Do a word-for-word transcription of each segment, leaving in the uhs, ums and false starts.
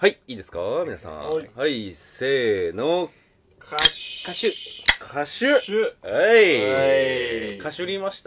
はい、いいですか皆さん。 はい、 はい、せーの。 歌手。 歌手。歌手。 歌手。 はい。 はい。 歌手りました。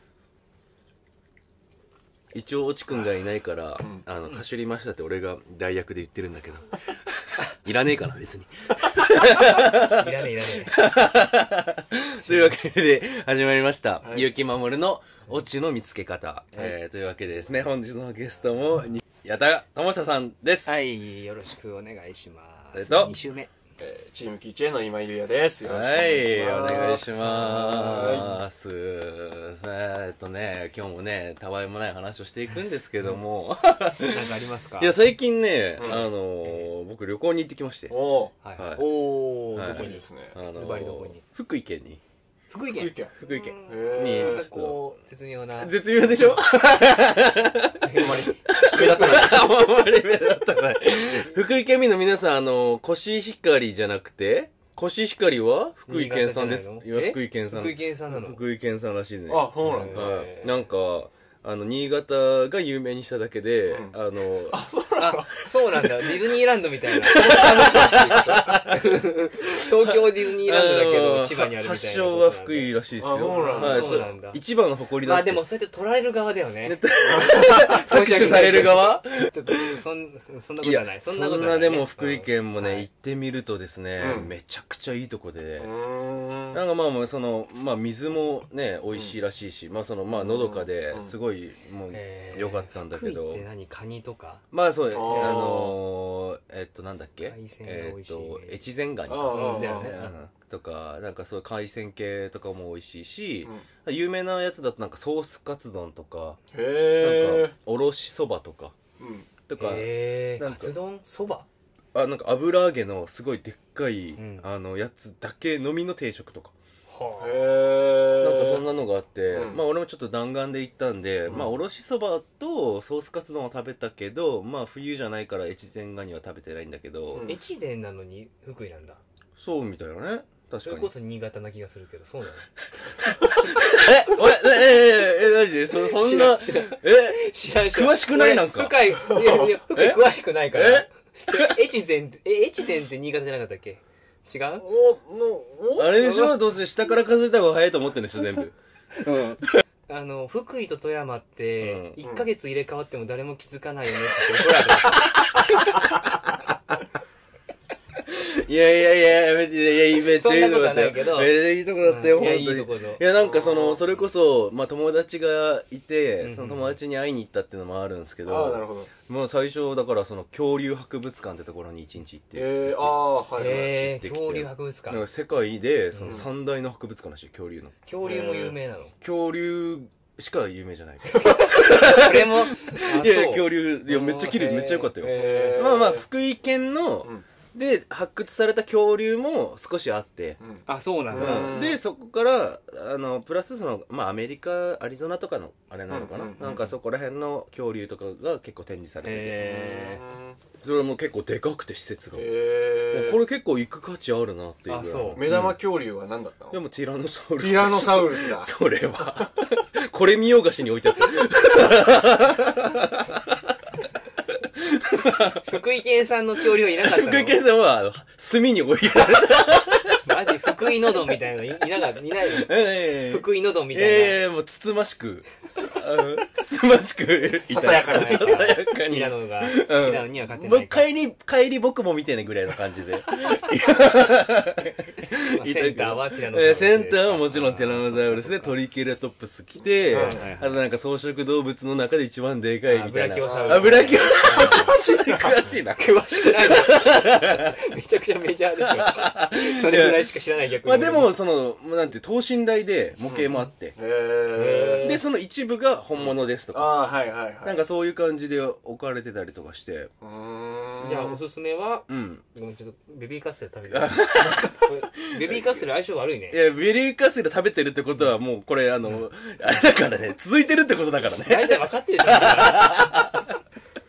一応、おちくんがいないから、うん、あの、歌手りましたって俺が代役で言ってるんだけど。いらねえかな、別に。 いらねえ、いらねえ。というわけで、始まりました。はい、結城守のオチの見つけ方。はい、えー、というわけでですね、本日のゲストも、矢田智久さんです。 はい、よろしくお願いします。 それと、 に週目。 えー、チームキーチェの今井優也です。よろしくお願いします。はい、 お願いします。えっとね、今日もね、たわいもない話をしていくんですけども。 なんかありますか？ いや、最近ね、うん、あのー、僕旅行に行ってきまして。 おー。はいはい、おー、どこにですね。 ズバリどこに？ 福井県に。 福井県福井県に、なんかこう、絶妙な。 絶妙でしょ？あんまり目立たない。あんまり目立たない。福井県民の皆さん、あの、コシヒカリじゃなくて、コシヒカリは福井県産です。いや、福井県産。 福井県産なの？ 福井県産らしいね。 あ、そうなんだ。 なんか、あの、新潟が有名にしただけで、うん、あの、 あ、そうなんだ。ディズニーランドみたいな。東京ディズニーランドだけど、千葉にあるみたいな。 発祥は福井らしいですよ。 そうなんだ。 一番の誇りだって。 まあでも、そうやって取られる側だよね。 搾取される側ちょっと、そん、そんなことはない。 そんなことはない。そんなでも福井県もね、行ってみるとですね、めちゃくちゃいいとこで、なんかまあ、その、まあ水もね、美味しいらしいし、まあその、まあのどかで、すごい、もう、良かったんだけど。 福井って何？カニとか？ まあそう、あの、えっと、なんだっけ？えっと、越前ガニとか、なんかそういう海鮮系とかも美味しいし、有名なやつだとなんかソースカツ丼とか、なんか、おろしそばとか、とか、 カツ丼？そば？ あ、なんか油揚げのすごいでっかい、あの、やつだけのみの定食とか。 へなんかそんなのがあって、うん、まあ俺もちょっと弾丸で行ったんで、うん、まあおろしそばとソースカツ丼を食べたけど、まあ冬じゃないから越前ガニは食べてないんだけど、 うん、越前なのに福井なんだ。 そうみたいなね。確かに。 それこそ新潟な気がするけど、そうなの？ え、俺、え、え、え、マジでそ、そんな、 知らん、 え、 知らん、 詳しくないなんか。 深い、いやいや、深い詳しくないから。え越前って、え、越前って新潟じゃなかったっけ？違う？ あれでしょ？どうせ下から数えた方が早いと思ってんでしょ全部。うん。 あの、福井と富山って、いっかげつ入れ替わっても誰も気づかないよねって怒られた。 いやいやいや、やめて、いや、めっちゃいいとこだったよ。めっちゃいいとこだったよ、本当に。いや、なんかその、それこそ、まあ友達がいて、その友達に会いに行ったっていうのもあるんですけど、 ああ、なるほど。 もう最初、だからその、恐竜博物館ってところに一日行って。 えー、ああ、はいはい。 えー、恐竜博物館。 なんか世界で、その三大の博物館らしい、恐竜の。 恐竜も有名なの？ 恐竜しか有名じゃない。 それも、 いや、恐竜、いや、めっちゃ綺麗、めっちゃ良かったよ。まあまあ、福井県の、で、発掘された恐竜も少しあって。 うん、あ、そうなんだ、 うん。で、そこから、あの、プラスその、まあ、アメリカ、アリゾナとかの、あれなのかな、うんうんうん、なんかそこら辺の恐竜とかが結構展示されてて。 へー。それも結構でかくて施設が。 へー。 これ結構行く価値あるなっていうぐらい。あ、そう。 目玉恐竜は何だったの？ でもティラノサウルス。 ティラノサウルスだ。 それは。これ見よがしに置いてあった。 福井県産の恐竜はいなかったの？ 福井県産は、炭に置いられた。 マジ福井のどんみたいなのいなかった、いないの？ ええー。 福井のどんみたいな。 ええー、もうつつましく、つつましく、 ささやかに。 ささやかに。 ティラノが、ティラノには勝てないか。 帰り、帰り僕も見てねぐらいの感じで。 センターはティラノサウルス。 センターはもちろんティラノサウルスでトリケラトプス来て、あとなんか草食動物の中で一番でかいみたいな。 ブラキオサウルス。 あ、ブラキオサウルス。詳しいな。 詳しくないな。めちゃくちゃメジャーでしょ。それぐらいしか知らない逆に。 まあでも、その、なんて、等身大で模型もあって。 へー。 で、その一部が本物ですとか。 ああ、はいはいはい。 なんかそういう感じで置かれてたりとかして。 うーん。 じゃあおすすめは、 うん。 ごめん、ちょっとベビーカステラ食べてる。ベビーカステラ相性悪いね。 いや、ベビーカステラ食べてるってことはもう、これあの、あれだからね、続いてるってことだからね。 大体分かってるじゃん。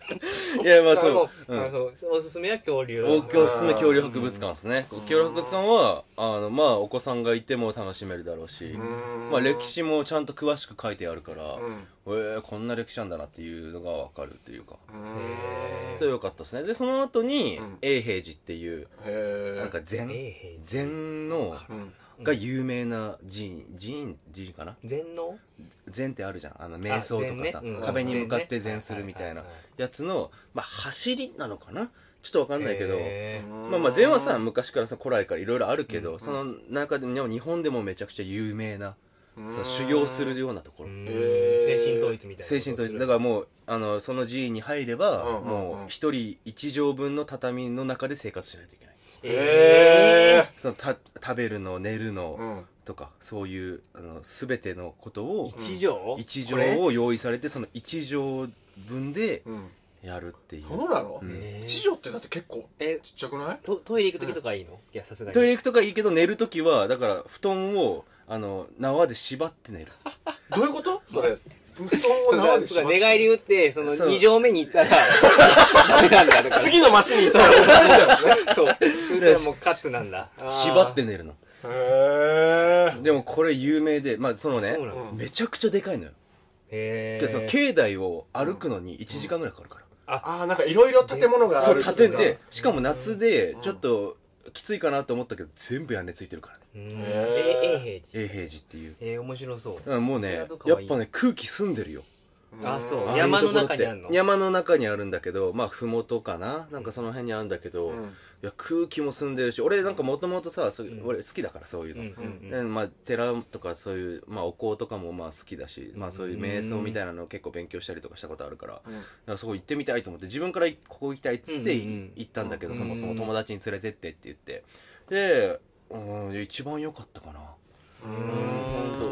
いやまあそう、 うん、あそうおすすめは恐竜おすすめ恐竜博物館ですね。恐竜博物館はあのまあお子さんがいても楽しめるだろうし、まあ歴史もちゃんと詳しく書いてあるから、えー、こんな歴史なんだなっていうのが分かるっていうか、それ良かったですね。でその後に永平寺っていうなんか禅禅のが有名な寺院寺院寺院かな、 禅の禅ってあるじゃん、あの瞑想とかさ、ねうん、壁に向かって禅するみたいなやつの、まあ、走りなのかな、ちょっとわかんないけど、まあまあ禅はさ昔からさ古来からいろいろあるけど、うん、その中でも日本でもめちゃくちゃ有名な修行するようなところ、 精神統一みたいな、 精神統一だからもうあのその寺院に入れば、うん、もう一人一畳分の畳の中で生活しないといけない。 えー、そのた食べるの寝るの、うん、とかそういうあの全てのことを一畳一畳を用意されて、その一畳分でやるっていう、 うん、そうなの、うん、一畳ってだって結構ちっちゃくない？ ト, トイレ行く時とかいいの、うん、いやさすがにトイレ行くとかいいけど、寝る時はだから布団をあの縄で縛って寝るどういうことそれ布団を縄で縛って寝返り打ってそのに畳目に行ったらダメなんだとか次のマスに行ったらそうそれはもうカツなんだ、 縛って寝るの。へえ。でもこれ有名で、まあそのねめちゃくちゃでかいのよ。へえ。その境内を歩くのにいちじかんぐらいかかるから、 ああ、なんかいろいろ建物がある。 そう建てて、しかも夏でちょっときついかなと思ったけど全部屋根ついてるからね。 永平寺永平寺っていう。 えー、面白そう。 もうねやっぱね空気澄んでるよ。 あ、そう。山の中にあるの？ 山の中にあるんだけど、まあふもとかな、なんかその辺にあるんだけど、うん、いや空気も澄んでるし、俺なんかもともとさ、うん、俺好きだからそういうの、うんうんうん、まあ寺とかそういうまあお香とかもまあ好きだし、うん、まあそういう瞑想みたいなのを結構勉強したりとかしたことあるから、うん、だからそこ行ってみたいと思って自分からここ行きたいっつって行ったんだけど、うんうん、そもそも友達に連れてってって言ってで、うん、一番良かったかな。うん、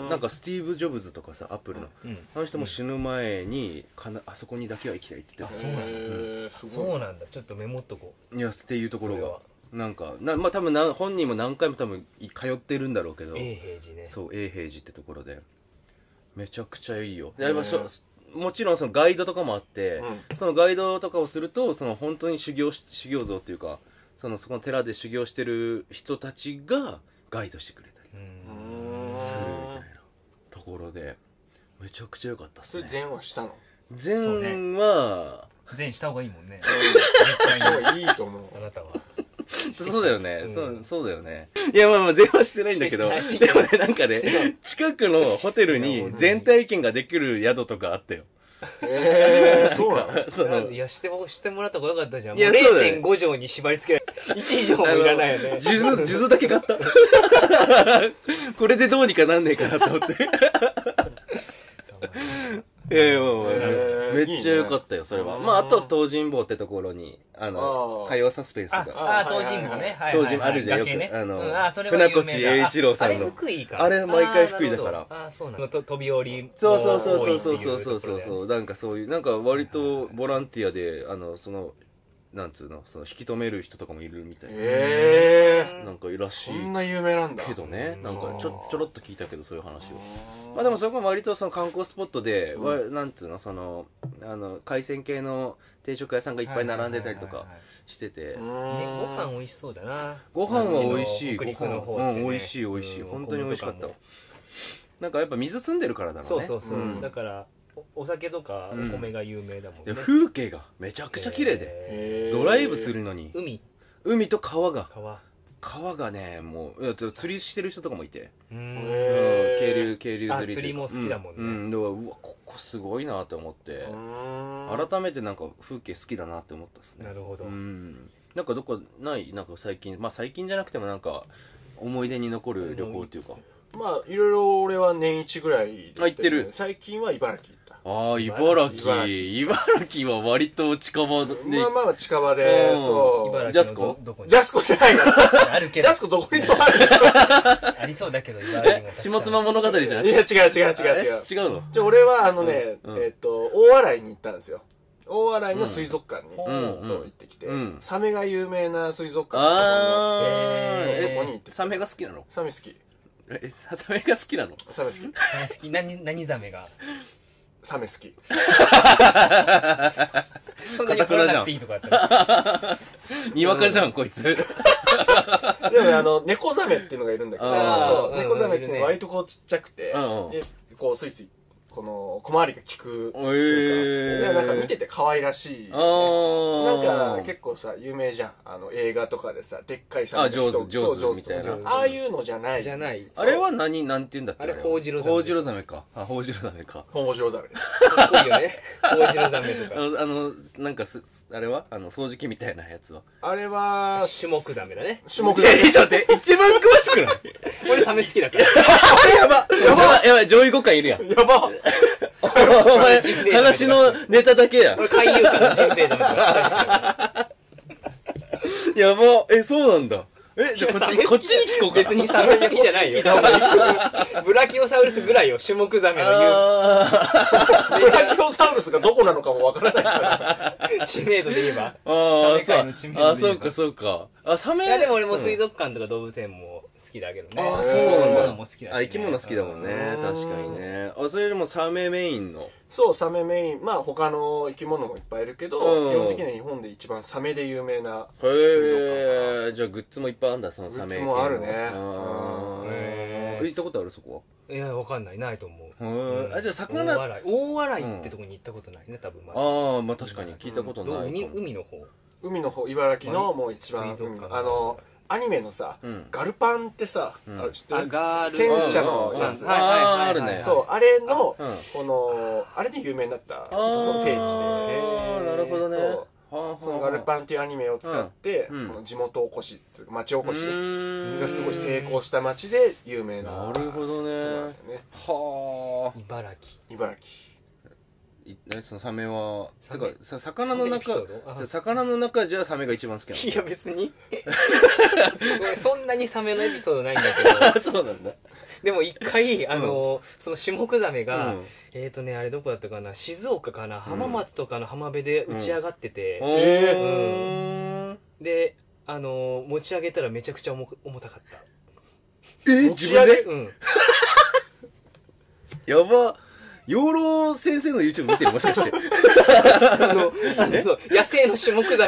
なんかスティーブ・ジョブズとかさアップルの、うん、あの人も死ぬ前にかなあそこにだけは行きたいって言ってた。 そうなんだ、うん、そうなんだ、ちょっとメモっとこう。いやっていうところがなんかな、まあ多分な本人も何回も多分通ってるんだろうけど、 永平寺ね、 そう永平寺ってところでめちゃくちゃいいよ。やもちろんそのガイドとかもあって、うん、そのガイドとかをするとその本当に修行し修行像っていうかそのそこの寺で修行してる人たちがガイドしてくれたりするみたいなところでめちゃくちゃ良かったっすね。 それ禅はしたの？ 禅は禅した方がいいもんね。 絶対いいと思う。 あなたはそうだよね、うん、そうそうだよね。いやまあまあ禅はしてないんだけど、でもねなんかね近くのホテルに禅体験ができる宿とかあったよ。 えー、そうなの？ そのいやしてもしてもらった方がよかったじゃん。いや れいてんご 畳に縛り付けられいち畳もいらないよね。 数珠数珠だけ買ったこれでどうにかなんねえかなと思っていやいやもうめっちゃ良かったよそれは。まああと東尋坊ってところにあの火曜サスペンスがああ東尋坊ね、 東尋坊あるじゃんよくあの船越英一郎さんのあれ毎回福井だから。 ああそうなの。飛び降りそうそうそうそうそうそうそうそうそうなんかそういうなんか割とボランティアであのそのなんつうのその引き止める人とかもいるみたいな。 へえ。 なんかいらしい。 そんな有名なんだ。 けどね、なんかちょちょろっと聞いたけどそういう話を。まあでもそこも割とその観光スポットで、うん、なんつうのそのあの海鮮系の定食屋さんがいっぱい並んでたりとかしてて。 ご飯美味しそうだな。 ご飯は美味しい。ご飯うん美味しい美味しい本当に美味しかった。なんかやっぱ水澄んでるからだろうね。 そうそうそう。うん、だから。お酒とかお米が有名だもんね、 うん、風景がめちゃくちゃ綺麗でドライブするのに海海と川が川川がねもう釣りしてる人とかもいてうん渓流渓流釣り釣りも好きだもんね、 うん、うん、だからうわここすごいなと思って改めてなんか風景好きだなって思ったっすね。 なるほど。 うんなんかどこないなんか最近まあ最近じゃなくてもなんか思い出に残る旅行っていうかまあいろいろ俺は年一ぐらいで行ってる。 最近は茨城行った。 ああ茨城茨城は割と近場でまあまあ近場でそうジャスコジャスコじゃないのあるけどジャスコどこにでもあるありそうだけど茨城も下妻物語じゃない？ いや違う違う違う違う違うの。 じゃ俺はあのねえっと大洗に行ったんですよ。大洗の水族館にそう行ってきてサメが有名な水族館ああそこに行って。サメが好きなの？ サメ好き。 えサメが好きなの？ サメ好き。 サメ好き。何何ザメが？ サメ好き。 そんなに掘らなくていいとかだったにわかじゃんこいつ。でもあの猫ザメっていうのがいるんだけど、そう猫ザメっていうのは割とこうちっちゃくて、でこうスイスイこの小回りが効く、えー、なんか見てて可愛らしい、ね、なんか結構さ有名じゃん、あの映画とかでさでっかいさ、 あ上手上手みたいな、 ああいうのじゃないじゃない。 あれは何なんて言うんだっけ、 あれホウジロザメ、 ホウジロザメか、あホウジロザメか、 ホウジロザメです。 かっこいいよね、ホウジロザメとか。 あのなんかすあれはあの掃除機みたいなやつは、 あれはシュモクザメだね。 シュモクザメ。 ちょっと待って、一番詳しくない？ 俺サメ好きだから。 やばやばやばい、上位互換いるやん。 やばお前話のネタだけやん。 俺海遊館のジンベエザメとかやば、えそうなんだ。えじゃあこっちこっちに聞こうかな。 別にサメ好きじゃないよ。ブラキオサウルスぐらいよ、シュモクザメの言う。 ブラキオサウルスがどこなのかもわからないから。 知名度で言えば。 ああそうあそうかそうか。あサメ。 いやでも俺も水族館とか動物園も好きだけどね。 あそうなんだ。 も好きだ。 あ生き物好きだもんね。確かにね。あそれでもサメメインの。 そうサメメイン、まあ他の生き物もいっぱいいるけど、基本的には日本で一番サメで有名な。 へえ。じゃあグッズもいっぱいあるんだそのサメ。 グッズもあるね。 行ったことあるそこは？いやわかんないないと思う。あじゃあ魚大洗大洗ってとこに行ったことないね多分。 ああまあ確かに聞いたことない。 海の方。 海の方茨城のもう一番海のあの。アニメのさ、ガルパンってさ、あれ知ってる？戦車のやつ。 ああるね。 そう、あれの、この、あれで有名になった、その聖地で。 なるほどね。 そのガルパンっていうアニメを使って、この地元おこし、町おこしがすごい成功した町で有名な。 なるほどね。はあ。茨城。 茨城。 そのサメはてか魚の中魚の中じゃサメが一番好きなの？ いや別にそんなにサメのエピソードないんだけどそうなんだ。 でも一回あの、うん、そのシュモクザメが、うん、えっ、ー、とねあれどこだったかな、静岡かな、浜松とかの浜辺で打ち上がってて、うんうん、であの持ち上げたらめちゃくちゃ重重たかった。 え持ち上げうんやば。養老先生の YouTube 見てるもしかしてあのあのそう野生の種目だね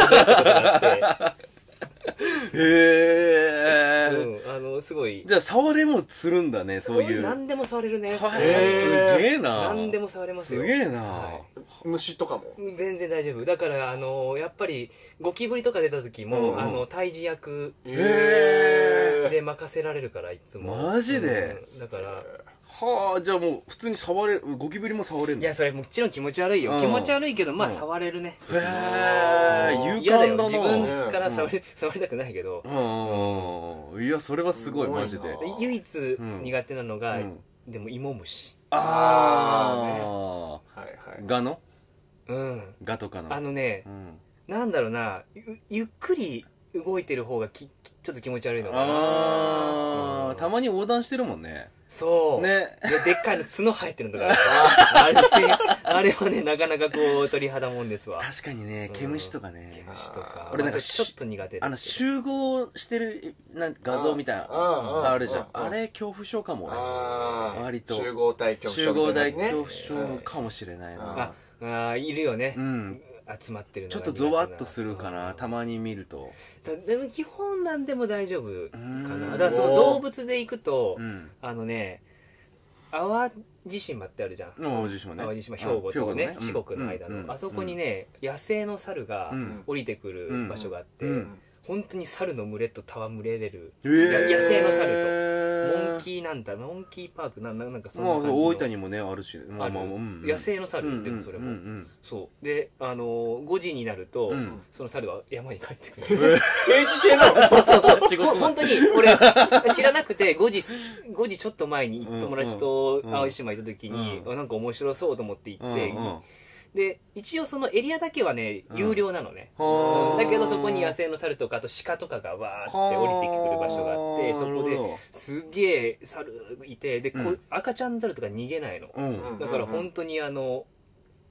へえ、 うん、あのすごい。 じゃあ触れもするんだね、そういう。 何でも触れるね。へえ、すげえな。 何でも触れますよ。 すげえな、 はい、虫とかも全然大丈夫だから。あのやっぱりゴキブリとか出た時も、うん、あの退治役で任せられるからいつも。 マジで、 うん、だからはあ、じゃあもう普通に触れる、ゴキブリも触れるの？ いやそれもちろん気持ち悪いよ、うん、気持ち悪いけどまあ触れるね。 へえ、勇敢だな。 自分から触り、うん、触りたくないけど、 うん、いやそれはすごいマジで。 唯一苦手なのが、うん、でも芋虫。 ああ、ね、 はいはい。 ガのうんガとかのあのね、うん、なんだろうな、ゆ, ゆっくり動いてる方がきちょっと気持ち悪いのかな。 あ、うん、たまに横断してるもんね。 そうね。 で, でっかいの角生えてるのとかあれあれはねなかなかこう鳥肌もんですわ。 確かにね、毛虫とかね、 毛虫とか俺なんかちょっと苦手です。 あの集合してるなん画像みたいな あ, あるじゃん。あれ恐怖症かも。あ割と集合体恐怖症、 集合体恐怖症かもしれないな。 ああいるよね、 うん、 集まってるのちょっとゾワッとするかな、たまに見ると。 でも基本なんでも大丈夫かな。だからその動物で行くと、うん、あのね淡路島ってあるじゃん。 淡路島ね、 淡路島兵庫とね、ね、四国の間の、うん、あそこにね、うん、野生の猿が降りてくる場所があって、うんうん、本当に猿の群れと戯れれる、えー、野生の猿とモンキーなんだモンキーパークな ん, なんかそんな感じの、まあ、 大分にもねあるし、まあまあうん、 野生の猿でもそれも、うんうん、そうであのごじになると、うん、その猿は山に帰ってくる、 えー、刑事性なの仕事本当に俺知らなくてごじごじちょっと前に友達と淡路島行った時に、うん、なんか面白そうと思って行って、うんうん、で一応そのエリアだけはね有料なのね、うん、だけどそこに野生の猿とかあと鹿とかがわーって降りてくる場所があって、そこですげえ猿いてで、うん、赤ちゃん猿とか逃げないの、うん、だから本当にあの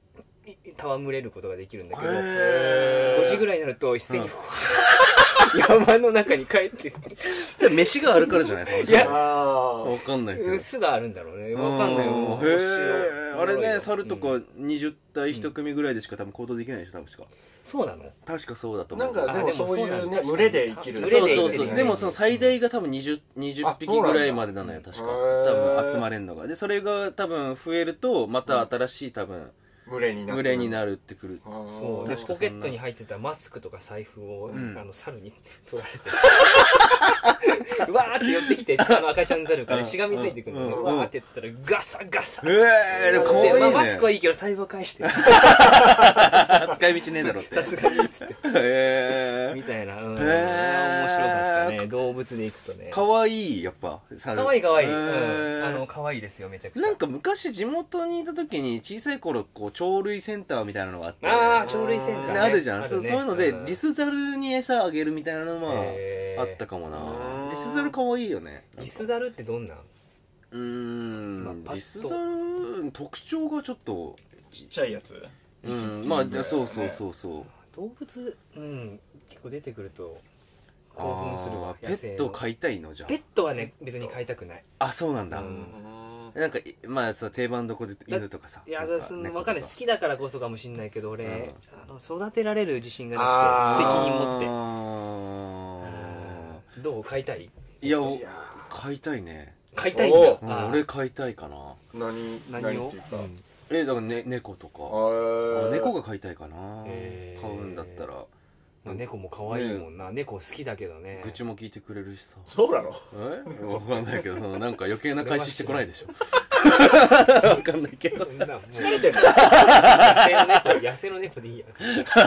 戯れることができるんだけど、ごじぐらいになると一斉に、うん山の中に帰ってじゃ飯があるからじゃないですか。いやわかんないけど巣があるんだろうね。わかんないよ。 へえ。あれね、猿とかにじゅったいいち組ぐらいでしか多分行動できないでしょ、多分しか。 そうなの？ 確かそうだと思う。 なんかでもそういうね群れで生きる。 そうそうそう。でもその最大が多分にじゅうぴきぐらいまでなのよ、確か。多分集まれんのが。でそれが多分増えるとまた新しい多分群れになる群れになるってくる。 そうでポケットに入ってたマスクとか財布を、うん、あの猿に取られてうわーって寄ってきてあの赤ちゃん猿からしがみついてくるのね。うわーってやったらガサガサええー、でも怖いね、 まあ、マスクはいいけど財布は返して使い道ねえだろってさすがにっつってへえみたいな、うん、面白かったね。動物で行くとね可愛いやっぱ可愛い可愛い、うん、あの可愛いですよめちゃくちゃ。 なんか昔地元にいた時に小さい頃こう鳥類センターみたいなのがあって、 ああ鳥類センター、ね、 あるじゃん、 ね、 そう、そういうので、うん、リスザルに餌あげるみたいなのもあったかもな。リスザル可愛いよね。 リスザルってどんなん？ うーん、まあ、リスザル特徴がちょっとちっちゃいやつ。 うん、まあそうそうそうそう。 動物、うん、結構出てくると興奮するわ。 ペット飼いたいのじゃん。 ペットはね別に飼いたくない。 あ、そうなんだ。うん、なんかまあさ定番どこで犬とかさ。 いやだ分かんない、好きだからこそかもしんないけど俺、うん、あの育てられる自信がなくて責任持って。どう飼いたい？ いや飼いたいね。 飼いたいんだ。 うん、俺飼いたいかな。 何何を？ えだからね猫とか。あ猫が飼いたいかな。飼うんだったら。 猫も可愛いもんな、ね、猫好きだけどね。 愚痴も聞いてくれるしさ。 そうなの？ えわかんないけどそのなんか余計な返ししてこないでしょ。わかんないけどさ疲れてるの？ 野生の猫でいいや。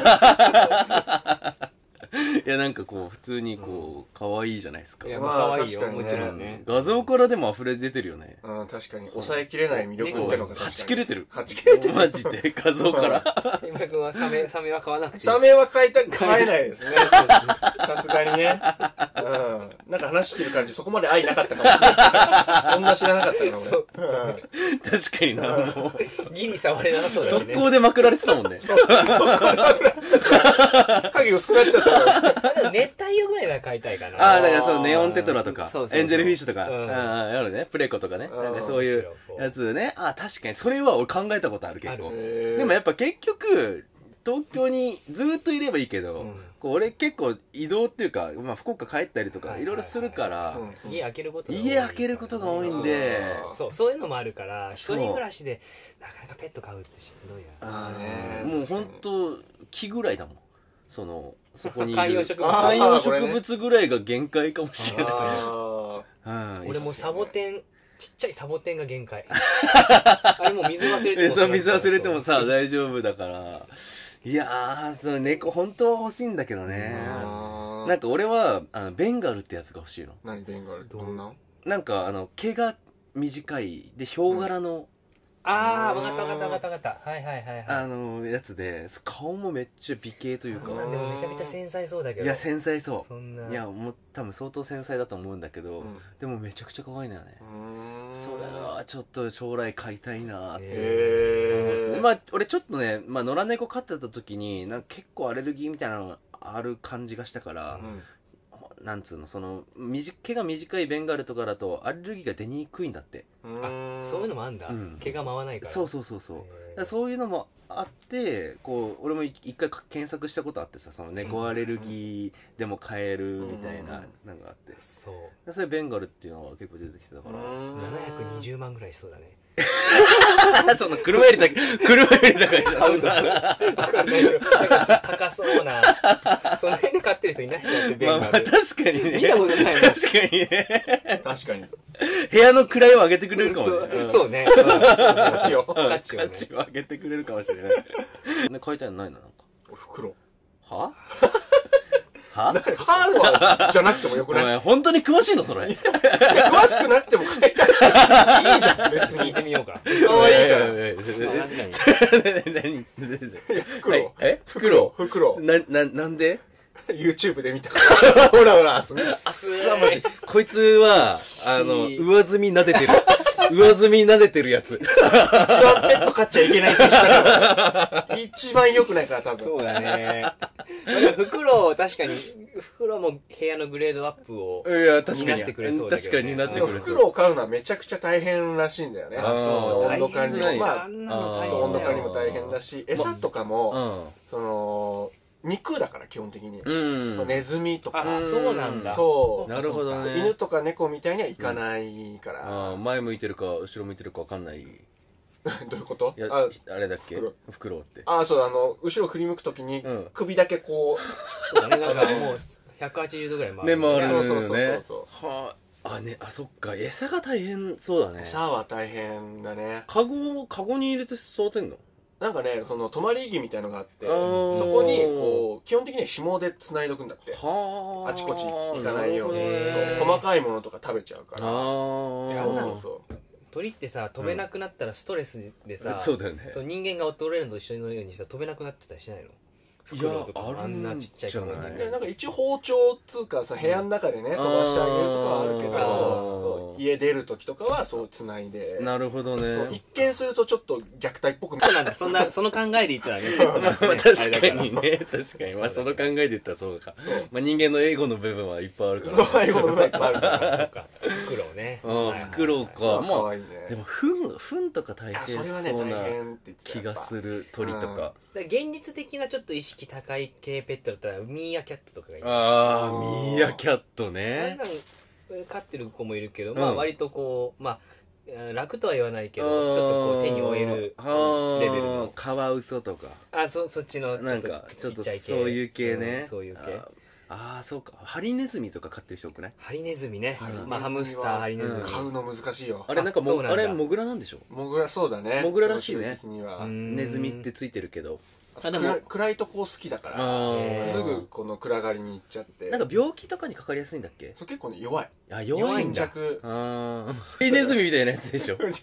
いやなんかこう普通にこう可愛いじゃないですか。 いやまあ可愛いよ、もちろんね。 画像からでも溢れ出てるよね。 うん確かに抑えきれない魅力ってのがはち切れてる。 はち切れてる。 マジで画像から。 今君はサメサメは買わなくて。 サメは買いた買えないですね。さすがにね。うんなんか話してる感じそこまで愛なかったかもしれない。こんな知らなかったかも。 確かになもうギリ触れなさそうだよね。 速攻でまくられてたもんね。 影薄くなっちゃった。 熱帯魚ぐらいは買いたいかな。 ああだからそうネオンテトラとかエンジェルフィッシュとか、うん、ああやるねプレコとかね、なんかそういうやつね。あ確かにそれは俺考えたことある結構。でもやっぱ結局東京にずっといればいいけど、うん、こう俺結構移動っていうか、まあ、福岡帰ったりとかいろいろするから、 家開けることが多い家開けることが多いんで、 そうそういうのもあるから一人暮らしでなかなかペット飼うってしんどいや。 ああもう本当木ぐらいだもん。そのそこにいる観葉植物観葉植物ぐらいが限界かもしれない。 俺もサボテンちっちゃいサボテンが限界。あれもう水忘れてもそう水忘れてもさ大丈夫だから。いやーそう猫本当は欲しいんだけどね。なんか俺はあのベンガルってやつが欲しいの。 何ベンガルどんな？ なんかあの毛が短いでヒョウ柄の、うんああ分かった分かった分かった分かったはいはいはいはいあのやつで顔もめっちゃ美形というか。 でもめちゃめちゃ繊細そうだけど。 いや繊細そう。 そんないやもう多分相当繊細だと思うんだけど、うん、でもめちゃくちゃ可愛いのよね。それはちょっと将来飼いたいなって思いますね。まあ俺ちょっとね、まあ、野良猫飼ってた時になんか結構アレルギーみたいなのがある感じがしたから、うん、なんつうのその毛が短いベンガルとかだとアレルギーが出にくいんだって。 あそういうのもあんだ、うん、毛が回らないから。 そうそうそうそうだそういうのもあってこう俺も一回検索したことあってさその猫アレルギーでも飼えるみたいなのがあって、そうそれベンガルっていうのは結構出てきてたからななひゃくにじゅうまんぐらいしそうだね。 その車より高い車より高いじゃん。 買うの分かんないけど高そうなその辺で買ってる人いないんだってベンガル。まあまあ確かにね。 見たことないもん。 確かにね。確かに。 部屋の位を上げてくれるかもね。 そうね。価値を価値を上げてくれるかもしれない。買いたいのないのなんか。 袋。 は？ は？はじゃなくてもよくない？ お前本当に詳しいのそれ。 詳しくなくても買いたい。いいじゃん別に。 聞いてみようか。 可愛いから。 何？ 袋。 え？袋。 袋。 なななんで ？YouTube で見たから。ほらほら。あっさマジ。こいつはあの上積み撫でてる。 上澄み撫でてるやつ。 一番ペット飼っちゃいけないって言ったから。一番良くないから多分。 そうだね。フクロウ、確かに、フクロウも部屋のグレードアップを。 いや、確かに。 なってくれそうだけど、ね。 確かになってくれそう。 フクロウを飼うのはめちゃくちゃ大変らしいんだよね。 あそう。 温度管理も。まあ、温度管理も大大変だし、餌とかも、その、肉だから基本的に。うん。ネズミとか。 あ、そうなんだ。 そう。なるほどね。 犬とか猫みたいにはいかないから。 前向いてるか、後ろ向いてるかわかんない。 どういうこと？ いや、あ, あれだっけ？フクロウって。 ああ、そう、あの、後ろ振り向くときに、首だけこう、そうだね、なんかもう、ひゃくはちじゅうどぐらい回る。 ね、回るよね。 そうそうそうはあ、あ、ね、あ、そっか、餌が大変そうだね。 餌は大変だね。 カゴ、カゴに入れて育てんの？ なんかね、その、泊まり木みたいのがあって、そこに、こう、基本的には紐で繋いどくんだって。はあ。あちこち行かないように。細かいものとか食べちゃうから。ああ。そうそうそう。 鳥ってさ、飛べなくなったらストレスでさ、 うん、そうだよね。 そう人間が衰えるのと一緒のようにさ、飛べなくなってたりしないの？ いや、あんなちっちゃいからね。なんか一応包丁つうかさ、部屋の中でね、飛ばしてあげるとかはあるけど、家出る時とかはそう繋いで。 なるほどね。 一見するとちょっと虐待っぽくそうなんだ、そんな、その考えで言ったらね。 確かにね、確かに。まあその考えで言ったらそうか。まあ人間のエゴの部分はいっぱいあるから。 そう、エゴの部分はいっぱいあるから。 フクロウね。 うん、フクロウか。まあ、でも、フン、フンとか大変そうな気がする、鳥とか。 現実的なちょっと意識高い系ペットだったらミーアキャットとかがいい。 ああ、ミーアキャットね。 飼ってる子もいるけど、まあ割とこう、まあ、楽とは言わないけど、ちょっとこう手に負えるレベルの。 カワウソとか。 あ、そ、そっちの、 なんか、ちょっとそういう系ね。 そういう系。 ああ、そうか。ハリネズミとか飼ってる人多くない？ ハリネズミね。まあ、ハムスター、ハリネズミ。 飼うの難しいよ。 あれ、なんかも、あれ、モグラなんでしょ？ モグラ、そうだね。 モグラらしいね。ネズミってついてるけど。 あでも暗いとこ好きだからすぐこの暗がりに行っちゃって。 なんか病気とかにかかりやすいんだっけ？ そう結構ね弱い。 あ弱いんだ。 弱。 ハリネズミみたいなやつでしょ。 気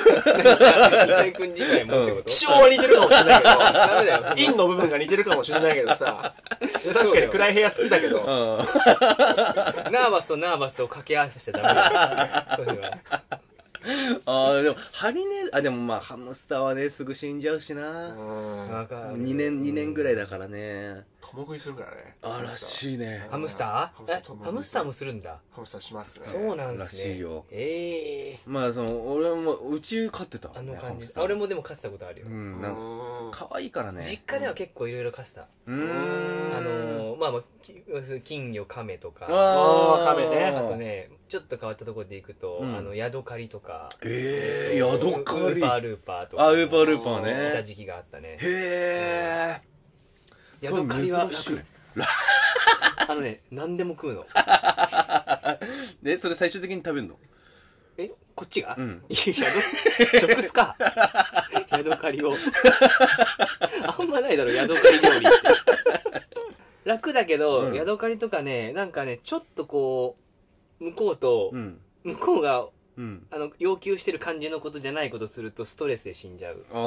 性は似てるかもしれないけど、陰の部分が似てるかもしれないけどさ。確かに暗い部屋好きだけど。 ナーバスとナーバスを掛け合わせちゃダメだよ。 ああ、でも、ハリネ、あ、でもまあ、ハムスターはね、すぐ死んじゃうしな。にねん、にねんぐらいだからね。 共食いするからね。 あらしいね。 ハムスター？ハムスターもするんだ。 ハムスターしますね。 そうなんですね。 らしいよ。 ええ。 まあ、その、俺も、うち飼ってた。 あの感じ。俺もでも飼ってたことあるよ。 うん、なんか、可愛いからね。 実家では結構いろいろ飼ってた。うん。あの、まあまあ、金魚、亀とか。 ああ、亀ね。 あとね、ちょっと変わったところで行くと、あの、ヤドカリとか。 ええ、ヤドカリ。 ウーパールーパーとか。 あ、ウーパールーパーね。 いた時期があったね。 へえ。 ヤドカリは楽。あのね、何でも食うの。 で、それ最終的に食べるの？ え、こっちが？ うん。 いや、食すか。ヤドカリを。あんまないだろ、ヤドカリ料理って。楽だけど、ヤドカリとかね、なんかね、ちょっとこう、向こうと、向こうが、うん、あの要求してる感じのことじゃないことするとストレスで死んじゃう。 あ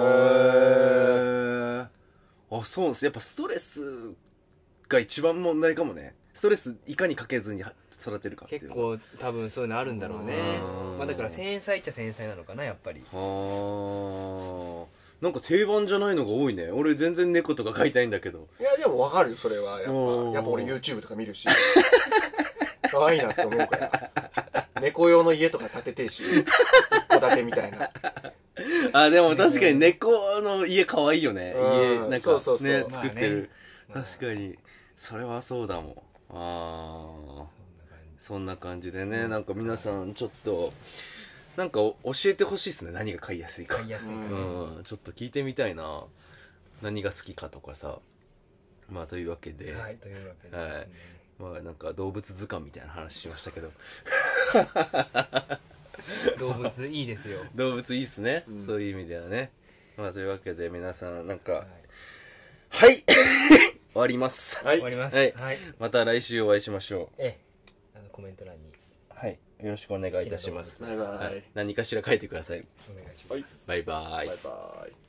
あ、そうです。やっぱストレスが一番問題かもね。ストレスいかにかけずに育てるかっていう。 結構多分そういうのあるんだろうね。まあだから繊細っちゃ繊細なのかな、やっぱり。 はあ。なんか定番じゃないのが多いね。俺全然猫とか飼いたいんだけど。 いやでもわかるよ、それは。やっぱやっぱ俺 YouTube とか見るし可愛いなって思うから。猫用の家とか建ててるし、一戸建てみたいな。 あ、でも確かに猫の家可愛いよね。家、なんかね、作ってる。確かに。それはそうだもん。ああ。そんな感じでね、なんか皆さんちょっと、なんか教えてほしいですね。何が飼いやすいか。 飼いやすいかね。 うん。ちょっと聞いてみたいな。何が好きかとかさ。まあ、というわけで。 はい、というわけでですね。 まあなんか動物図鑑みたいな話しましたけど動物いいですよ。 動物いいっすね、うん、そういう意味ではね。まあというわけで皆さんなんかはい、はい、終わります。 はい、終わります。 はい、はい、また来週お会いしましょう。 ええ、あのコメント欄にはいよろしくお願いいたします。 バイバイ、はい、 何かしら書いてください。 お願いします。 バイバイ。 バイバイ。